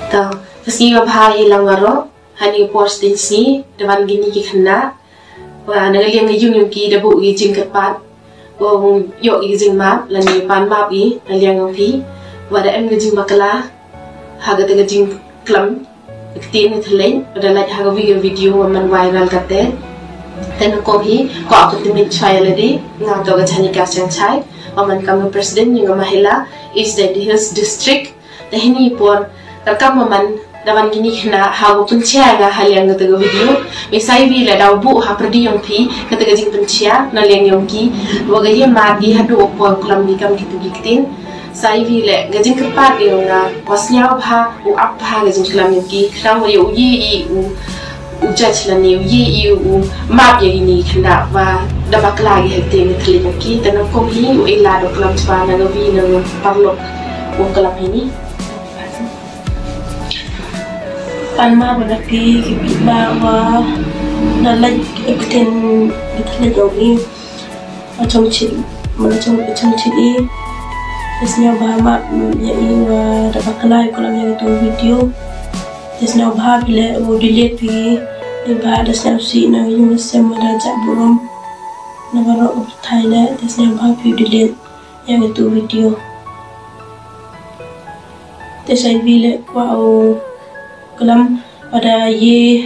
Então, assim eu vai langaro, hani post din si, dewan gini ki khana, wa nagaliang yung ki dabu gi jing kapat, wa yo gi jing map, lani pan map gi, naliang pi, wa da em gi jing makala, haga ta jing klam, tin thlen, pada like haga video wa man viral katte, then ko hi ko aku timit chai ladi, nga to ga chani ka chang chai, wa man kam president yung mahila is the Hills district, dahini por kakam man dawan gini kena hawa pencia nga haliang kata video misai bi la dau bu ha perdi yong pi kata gajing pencia na liang yong ki wagaya magi hadu opor kulam ni kam gitu gitin sai bi le gajing kepat yong nga wasnya bha u ap bha gajing kulam yong ki krang wa yu yi u judge la ni yi u map ya gini kena wa dabak lagi hekte ni tli yong ki tan ko hi u ila do kulam spa na vi na parlo u kulam ini Panma berarti kita bawa dalam ikutin kita jogi macam ciri ini tesnya bahama jadi dapat kelai kalau yang itu video tesnya bahama bila mau dilihat di ada snapsi na yung sama raja burung na baru Thailand tesnya bahama dilihat yang itu video tesnya bila wow kelam pada ye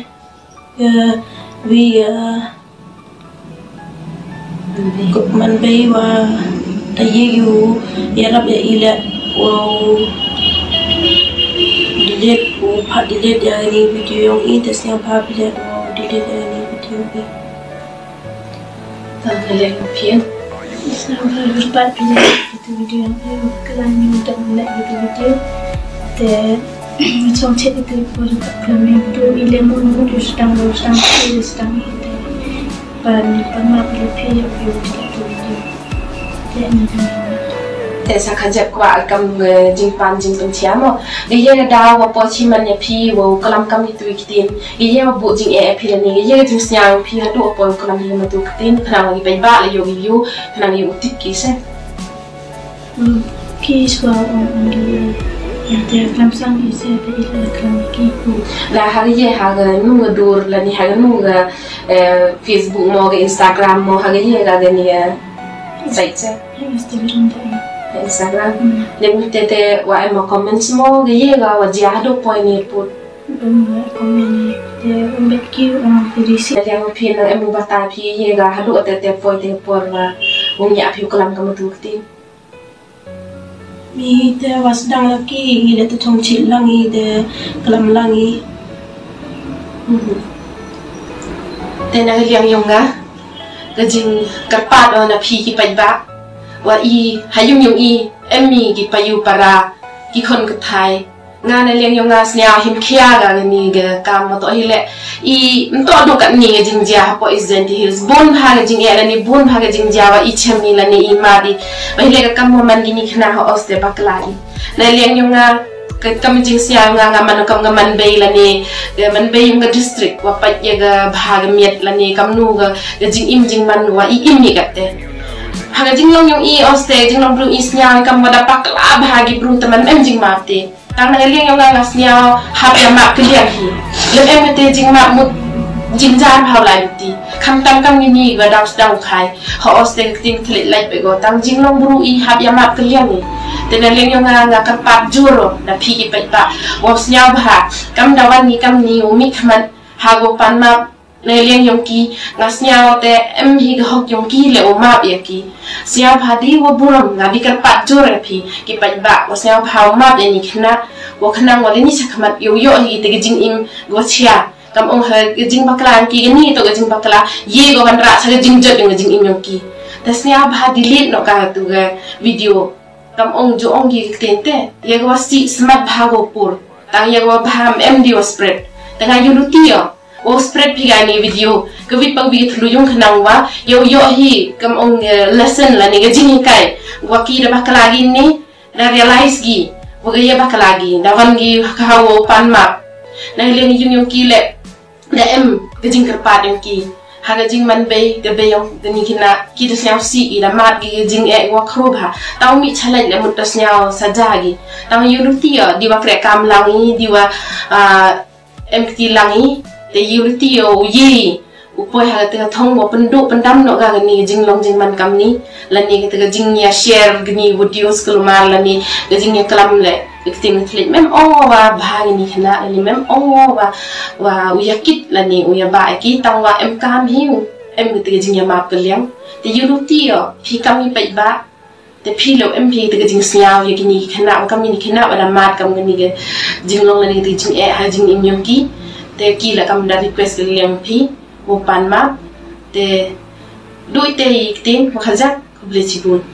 vi man bay wa ta ye yu ya rab ya ila wow delete ko pha delete ya ni video yung tesnya pha bila wow delete ya ni video ni ta delete ko pia isna berbat bila itu video yang kelam ni untuk like itu video te macam cik itu pada kelam itu ilmu itu sedang pan lebih itu jadiแต่สักขจับกว่ากำจิงปันจิงเป็นเชียมก็ยังดาวว่าพอชิมันเนี่ยพี่ว่ากำลังกำอยู่ตัวกิตินก็ยังว่าบุจิงพี่ละนี่ก็ยังจิงเสียงพี่ฮัตตัวปอนกำลังยังมาตัวกิตินขณะวันที่ไปบ้านเลยอยู่ขณะอยู่ติดกี่เส้นพี่ชัวร์แต่คำสั่งที่เสียไปอีกแล้วคำกี่กูแล้วหากยังหากนู่นก็ดูแล้วนี่หากนู่นก็Facebook มองกับ Instagram มองหากยังก็เนี่ยใส่เส้นInstagram lebih tete wa ema comments mo gaya ga wa jado point ni put comment te umbet ki dirisi yang pin emu bata pi ye ga hadu tete point te por wa unya pi kalam kamu tukti mi te was dang laki ile te chong chil langi de kalam langi te na liang yonga gajing karpat na pi ki pai baว่าอีหายุ่งยงอีมีกี่ไปอยู่ปารากี่คนกับไทยงานในเลี้ยงยงงานเสียหิมเคียกันนี่ก็กำมาตัวฮิเล่อีมันตัวดูกันนี่จริงจ้าพออิสเซนที่ฮิลส์บุญพากันจริงเอแล้วนี่บุญพากันจริงจ้าว่าอีเชมีแล้วนี่อีมาดีว่าฮิเล่ก็กำมันกินนี่ขนาดเขาออสเตรบักลาดีในเลี้ยงยงงานก็กำจริงเสียงานมันก็มันเบย์แล้วนี่มันเบย์ยังก็ดิสตริกว่าไปยังก็พากันเมียดแล้วนี่กำนูก็จริงจริงมันว่าอีนี่กันเต้hanga jinglong yung oste jinglong bru isnya kam wada pakla bahagi bru teman jing mate tang naliang yung ngasnya hab ya mak kliang hi lem te jing mak mut jingjar bhaulai ti kham tam kam ni ga daw daw khai ho oste ting thlit lai be go tang jinglong bru I hab ya mak kliang ni te naliang yung nga kapat juro na phigi pe pa wasnya bha kam dawan ni kam ni umi khaman hago pan ma naliang yung ki ngasnya te hi ga hok yung ki le o map ya ki siap hadi wa buram ngabi karpat jure pi ki pa ba wa siap haw map ya ni khna wa khna ngole ni sakmat yo hi te jing im go chia kam ong ha jing baklan ki ni to jing bakla ye go ban ra sa jing jot jing im yung ki ta siap ha delete no ka tu ga video kam ong jo ong gi tente ye go si smart bhago pur tang ye go bham md wa spread tanga yuruti yo o spread piga ni video kewit pang bigi thlu yung khanang wa yo hi kam ong lesson la ni gajing kai wa ki da bakalagi ni da realize gi wa ga bakalagi da wan gi hawo pan map na le ni yung ki le da gajing karpat yung ki haga jing man bay de bayong ni kina kita nyau si ida mat gi jing wa khroba taw mi chalai le mutas nyau sajagi taw yulutia diwa kre kam langi diwa empty langi te yulitio yi upoi haga te thong mo penduk pendam no ga ni jing long jing man kam ni lani te jing ya share gni videos kelumar lani jing ya kelam le ting tlik mem wa bhang ni khna ni mem wa uyakit lani uya ba ki tang wa em kam hiu em te jing ya map keliang te yulitio phi kam ni pai ba te phi lo em phi te jing snyao ya ni khna kam ni khna wala mat kam ni ge jing long lani te jing ha jing im yong ki te ki la kam da request keliang phi Bukan map, de duit te iktin, makajak, kubli cibun.